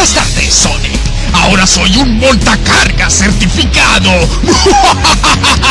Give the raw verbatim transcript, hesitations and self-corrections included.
Buenas tardes, Sonic. Ahora soy un montacargas certificado.